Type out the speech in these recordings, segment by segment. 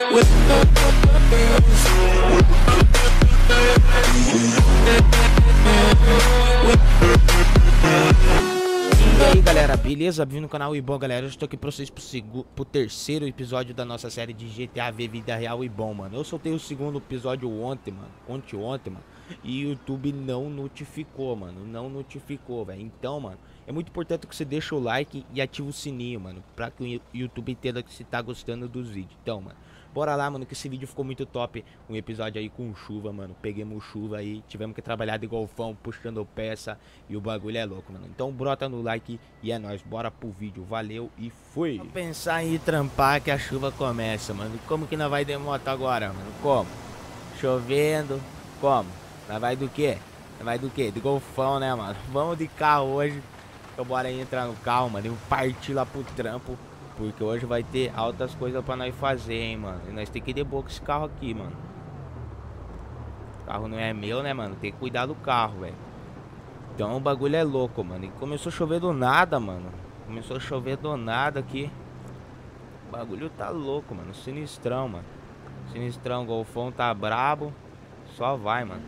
E aí galera, beleza? Bem-vindo no canal Ibom, galera. Eu estou aqui pra vocês pro terceiro episódio da nossa série de GTA V Vida Real Ibom, mano. Eu soltei o segundo episódio ontem, mano. Ontem, mano. E o YouTube não notificou, mano. Não notificou, velho. Então, mano, é muito importante que você deixe o like e ative o sininho, mano, pra que o YouTube entenda que você tá gostando dos vídeos. Então, mano, bora lá, mano, que esse vídeo ficou muito top. Um episódio aí com chuva, mano. Peguemos chuva aí, tivemos que trabalhar de golfão, puxando peça. E o bagulho é louco, mano. Então brota no like e é nóis. Bora pro vídeo. Valeu e fui. Vou pensar em ir trampar que a chuva começa, mano. Como que nós vai de moto agora, mano? Como? Chovendo. Como? Nós vai do quê? Nós vai do quê? De golfão, né, mano? Vamos de carro hoje. Então bora aí entrar no carro, mano. E partir lá pro trampo. Porque hoje vai ter altas coisas pra nós fazer, hein, mano. E nós tem que ir de boa com esse carro aqui, mano. O carro não é meu, né, mano? Tem que cuidar do carro, velho. Então o bagulho é louco, mano. E começou a chover do nada, mano. Começou a chover do nada aqui. O bagulho tá louco, mano. Sinistrão, mano. Sinistrão, o golfão tá brabo. Só vai, mano.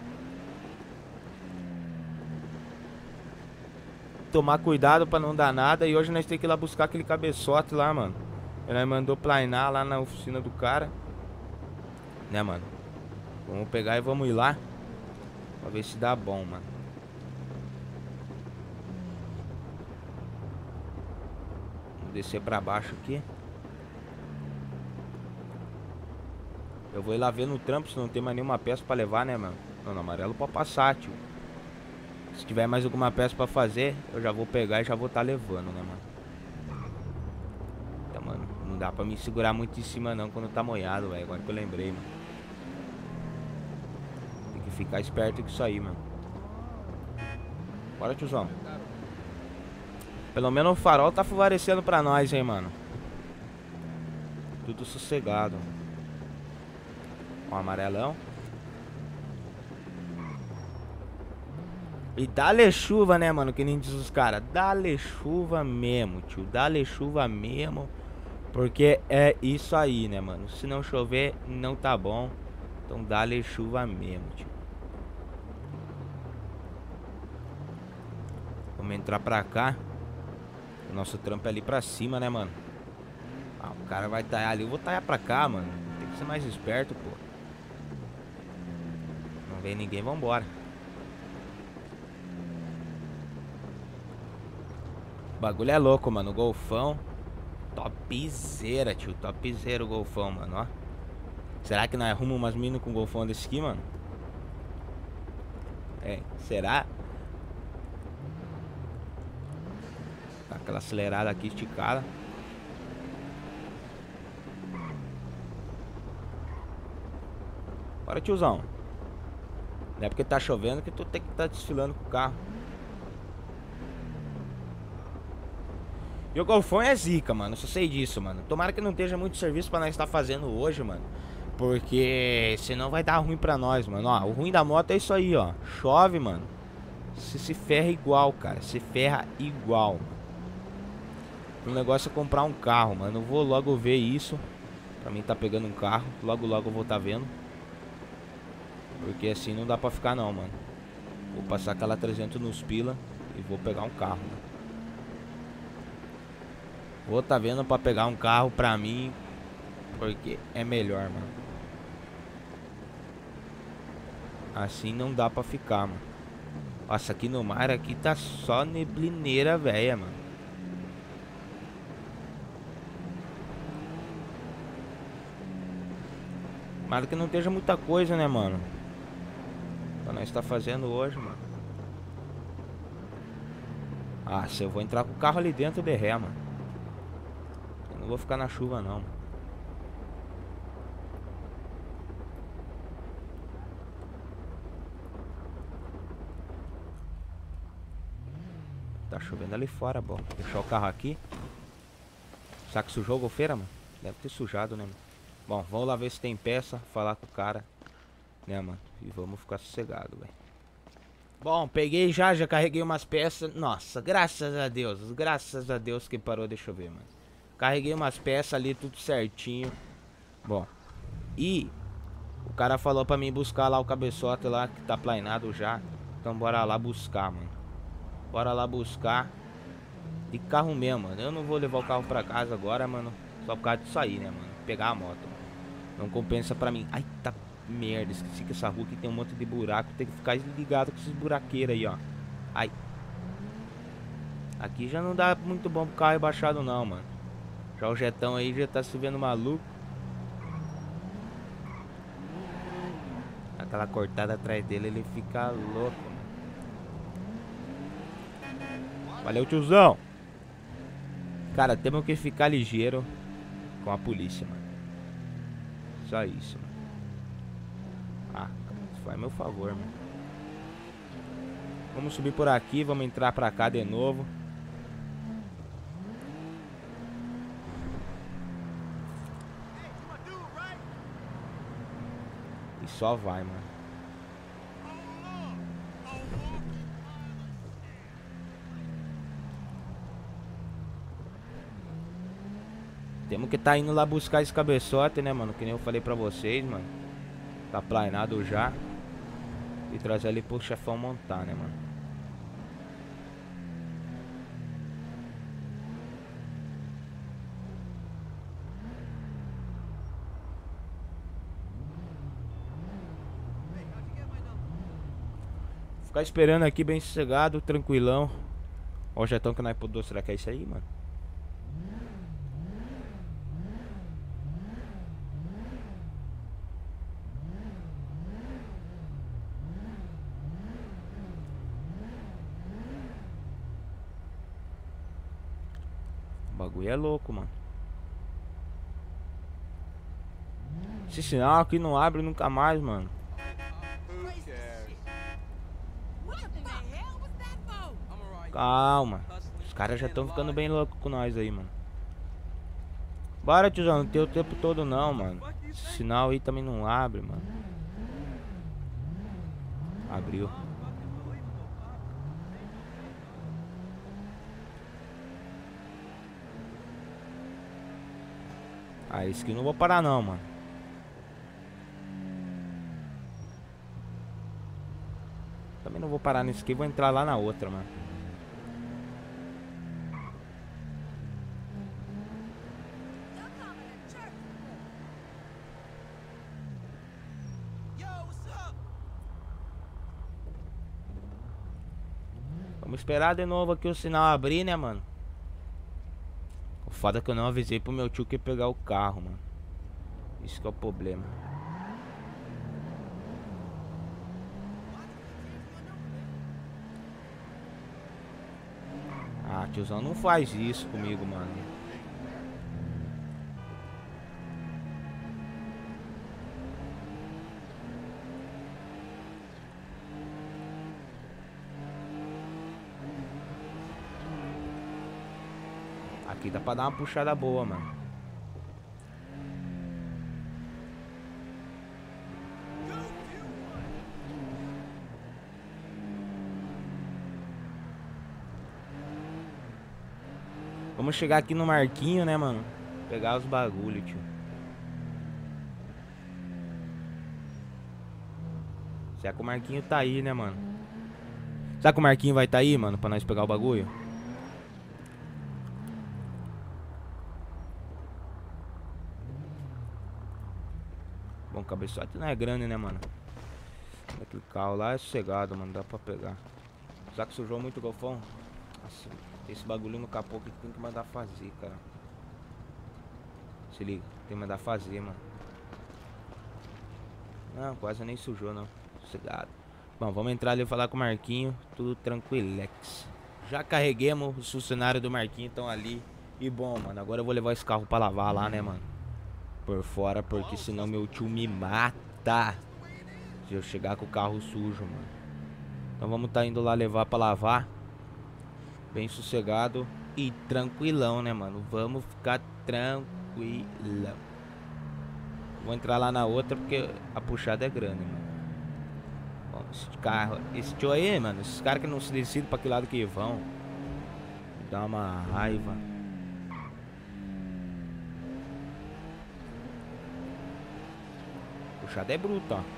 Tomar cuidado pra não dar nada. E hoje nós temos que ir lá buscar aquele cabeçote lá, mano. Ele mandou planear lá na oficina do cara. Né, mano? Vamos pegar e vamos ir lá. Pra ver se dá bom, mano. Vamos descer pra baixo aqui. Eu vou ir lá ver no trampo se não tem mais nenhuma peça pra levar, né, mano? Não, no amarelo pode passar, tio. Se tiver mais alguma peça pra fazer, eu já vou pegar e já vou tá levando, né, mano? Então, mano, não dá pra me segurar muito em cima não quando tá molhado, velho. Agora que eu lembrei, mano. Tem que ficar esperto com isso aí, mano. Bora, tiozão. Pelo menos o farol tá favorecendo pra nós, hein, mano. Tudo sossegado. Ó, amarelão. E dá-lhe chuva, né, mano? Que nem diz os caras. Dá-lhe chuva mesmo, tio. Dá-lhe chuva mesmo. Porque é isso aí, né, mano? Se não chover, não tá bom. Então dá-lhe chuva mesmo, tio. Vamos entrar pra cá. O nosso trampo é ali pra cima, né, mano? Ah, o cara vai taiar ali. Eu vou taiar pra cá, mano. Tem que ser mais esperto, pô. Não vem ninguém, vambora. O bagulho é louco, mano. O golfão. Topzera, tio. Topzera o golfão, mano, ó. Será que nós arrumamos umas minas com golfão desse aqui, mano? É, será? Dá aquela acelerada aqui, esticada. Bora, tiozão. Não é porque tá chovendo que tu tem que estar desfilando com o carro. E o golfão é zica, mano. Eu só sei disso, mano. Tomara que não esteja muito serviço pra nós estar fazendo hoje, mano. Porque senão vai dar ruim pra nós, mano. Ó, o ruim da moto é isso aí, ó. Chove, mano. Você se ferra igual, cara. Se ferra igual, mano. O negócio é comprar um carro, mano. Eu vou logo ver isso. Pra mim tá pegando um carro. Logo, logo eu vou tá vendo. Porque assim não dá pra ficar não, mano. Vou passar aquela 300 nos pila e vou pegar um carro, mano. Vou tá vendo pra pegar um carro pra mim. Porque é melhor, mano. Assim não dá pra ficar, mano. Nossa, aqui no mar aqui tá só neblineira velha, mano. Mas que não esteja muita coisa, né, mano? Pra nós tá fazendo hoje, mano. Ah, se eu vou entrar com o carro ali dentro de ré, mano. Eu não vou ficar na chuva, não. Tá chovendo ali fora, bom. Vou deixar o carro aqui. Será que sujou a golfeira, mano? Deve ter sujado, né, mano? Bom, vamos lá ver se tem peça. Falar com o cara, né, mano? E vamos ficar sossegado, velho. Bom, peguei já carreguei umas peças. Nossa, graças a Deus que parou de chover, mano. Carreguei umas peças ali, tudo certinho. Bom, E o cara falou pra mim buscar lá o cabeçote lá, que tá planeado já. Então bora lá buscar, mano. Bora lá buscar. De carro mesmo, mano. Eu não vou levar o carro pra casa agora, mano. Só por causa disso aí, né, mano? Pegar a moto, mano. Não compensa pra mim. Ai, tá merda. Esqueci que essa rua aqui tem um monte de buraco. Tem que ficar ligado com esses buraqueiros aí, ó. Ai. Aqui já não dá muito bom pro carro rebaixado não, mano. Já o jetão aí já tá se vendo maluco. Aquela cortada atrás dele, ele fica louco, mano. Valeu, tiozão. Cara, temos que ficar ligeiro com a polícia, mano. Só isso, mano. Ah, isso foi a meu favor, mano. Vamos subir por aqui, vamos entrar pra cá de novo. E só vai, mano. Temos que tá indo lá buscar esse cabeçote, né, mano? Que nem eu falei pra vocês, mano. Tá planeado já. E trazer ele pro chefão montar, né, mano? Ficar esperando aqui bem sossegado, tranquilão. Ó o jetão que nós podemos. Será que é isso aí, mano? O bagulho é louco, mano. Esse sinal aqui não abre nunca mais, mano. Calma. Os caras já estão ficando bem loucos com nós aí, mano. Bora, tiozão. Não tem o tempo todo não, mano. Esse sinal aí também não abre, mano. Abriu. Ah, esse aqui não vou parar não, mano. Também não vou parar nesse aqui. Vou entrar lá na outra, mano. Vamos esperar de novo aqui o sinal abrir, né, mano? O foda é que eu não avisei pro meu tio que ia pegar o carro, mano. Isso que é o problema. Ah, tiozão, não faz isso comigo, mano. Aqui dá pra dar uma puxada boa, mano. Vamos chegar aqui no Marquinho, né, mano? Pegar os bagulho, tio. Será que o Marquinho tá aí, né, mano? Será que o Marquinho vai tá aí, mano? Pra nós pegar o bagulho? Bom, o cabeçote não é grande, né, mano? Aquele carro lá é sossegado, mano. Dá pra pegar. Será que sujou muito o golfão? Nossa, esse bagulho no capô que tem que mandar fazer, cara. Se liga, tem que mandar fazer, mano. Não, quase nem sujou, não. Sossegado. Bom, vamos entrar ali e falar com o Marquinho. Tudo tranquilex. Já carreguemos. Os funcionários do Marquinho estão ali. E bom, mano, agora eu vou levar esse carro pra lavar lá, né, mano? Por fora, porque senão meu tio me mata se eu chegar com o carro sujo, mano. Então vamos tá indo lá levar pra lavar. Bem sossegado e tranquilão, né, mano? Vamos ficar tranquilão. Vou entrar lá na outra porque a puxada é grande, mano. Bom, esse carro, esse tio aí, mano, esses caras que não se decidem pra que lado que vão, me dá uma raiva. puxada é bruta, ó.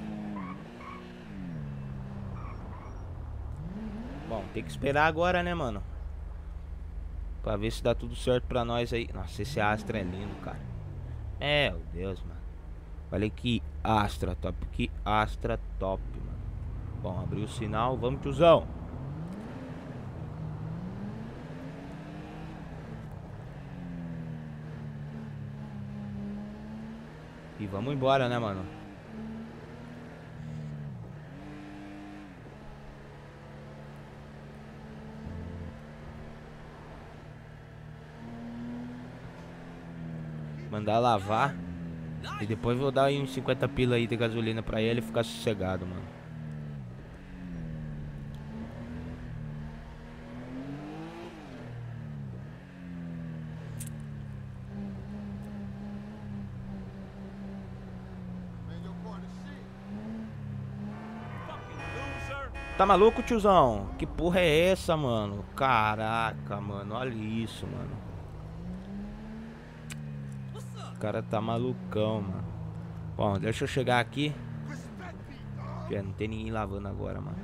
Bom, tem que esperar agora, né, mano? Pra ver se dá tudo certo pra nós aí. Nossa, esse Astra é lindo, cara. Meu Deus, mano. Olha que Astra top. Que Astra top, mano. Bom, abriu o sinal. Vamos, tiozão. E vamos embora, né, mano? Mandar lavar. E depois vou dar aí uns 50 pila aí de gasolina pra ele e ficar sossegado, mano. Tá maluco, tiozão? Que porra é essa, mano? Caraca, mano. Olha isso, mano. O cara tá malucão, mano. Bom, deixa eu chegar aqui. Já não tem ninguém lavando agora, mano.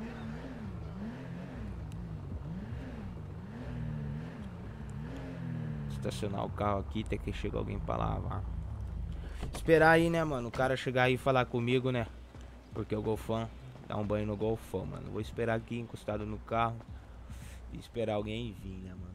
Estacionar o carro aqui, tem que chegar alguém pra lavar. Esperar aí, né, mano? O cara chegar aí e falar comigo, né? Porque o Golfão dá um banho no Golfão, mano. Vou esperar aqui encostado no carro e esperar alguém vir, né, mano?